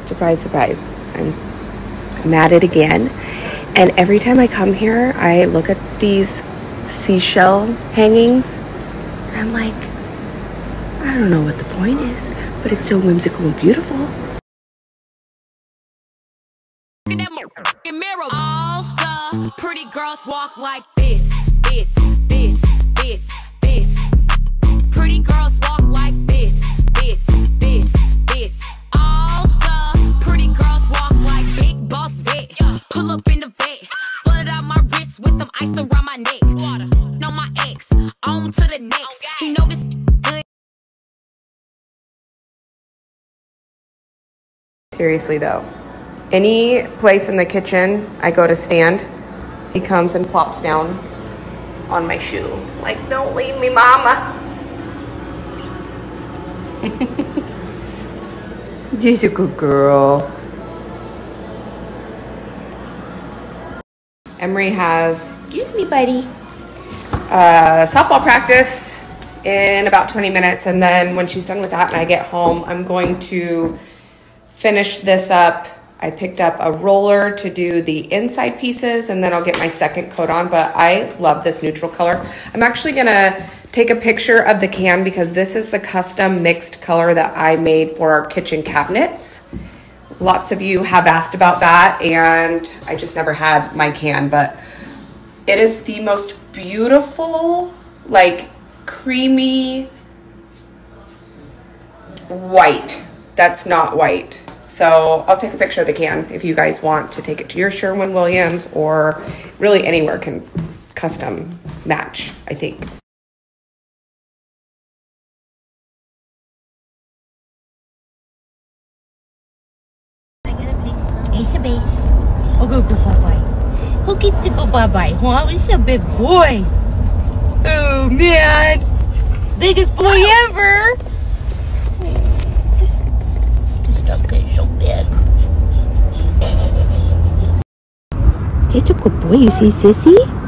Surprise, surprise. I'm at it again. And every time I come here, I look at these seashell hangings. And I'm like, I don't know what the point is, but it's so whimsical and beautiful. All the pretty girls walk like this, this, this, this, this. Pretty girls walk like this, this, this, this. All the pretty girls walk like Big Boss Vet. Pull up in the vet, flood out my wrist with some ice around my neck. Know my ex, on to the next. He know this good. Seriously though, any place in the kitchen I go to stand, he comes and plops down on my shoe. Like, don't leave me, mama. She's a good girl. Emery has, excuse me, buddy, softball practice in about 20 minutes. And then when she's done with that and I get home, I'm going to finish this up. I picked up a roller to do the inside pieces and then I'll get my second coat on, but I love this neutral color. I'm actually gonna take a picture of the can because this is the custom mixed color that I made for our kitchen cabinets. Lots of you have asked about that and I just never had my can, but it is the most beautiful, like creamy white that's not white. So I'll take a picture of the can if you guys want to take it to your Sherwin-Williams or really anywhere can custom match, I think. Ace of base. Oh, go bye-bye. Who gets to go bye-bye? Huh? He's a big boy. Oh, man. Biggest boy ever. Okay, so bad. He's a good boy, you see, sissy?